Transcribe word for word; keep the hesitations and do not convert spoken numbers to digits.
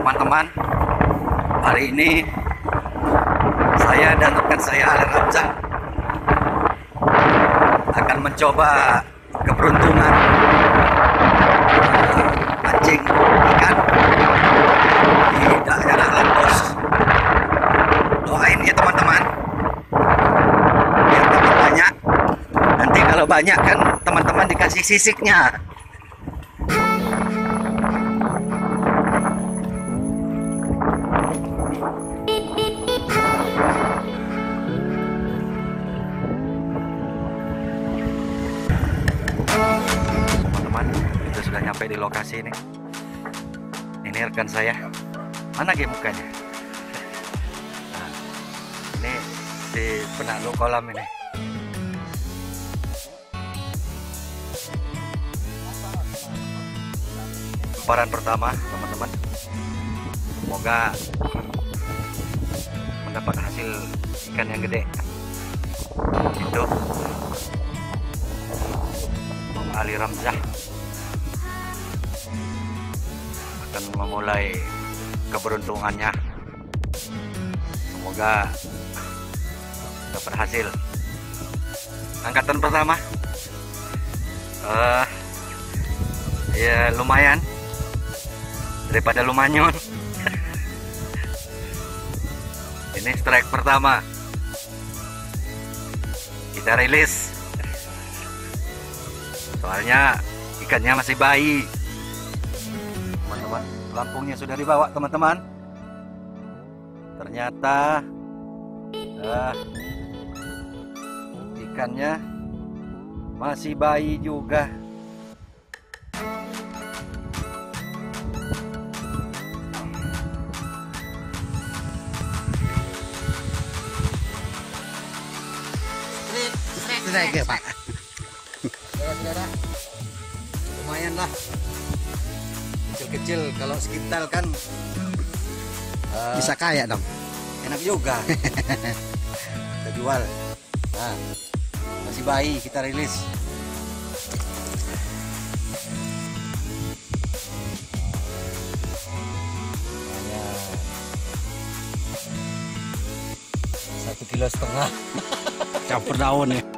teman-teman, hari ini saya dan rekan saya Ali Ramzah akan mencoba keberuntungan mancing ikan di daerah Lampos. Doain ya teman-teman, biar dapat banyak. Nanti kalau banyak kan teman-teman dikasih sisiknya. Teman-teman, kita sudah nyampe di lokasi ini. Ini rekan saya. Mana game mukanya? Nah, ini di penakluk kolam ini. Hamparan pertama, teman-teman. Semoga mendapat hasil ikan yang gede. Itu Ali Ramzah akan memulai keberuntungannya. Semoga dapat hasil. Angkatan pertama, uh, ya lumayan daripada lumayan. Ini strike pertama, kita rilis. Soalnya ikannya masih bayi. Teman-teman, pelampungnya sudah dibawa teman-teman. Ternyata uh, ikannya masih bayi juga. Strike ya Pak. Saudara-saudara, lumayan lah, kecil-kecil. Kalau sekintal kan uh, Bisa kaya dong. enak juga. Kita jual. Nah, masih bayi, kita rilis. Lumayan. Satu kilo setengah. Campur daun ya.